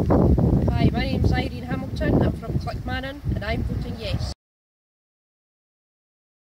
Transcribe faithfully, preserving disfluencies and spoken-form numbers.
Hi, my name's Irene Hamilton, I'm from Clackmannan and I'm voting yes.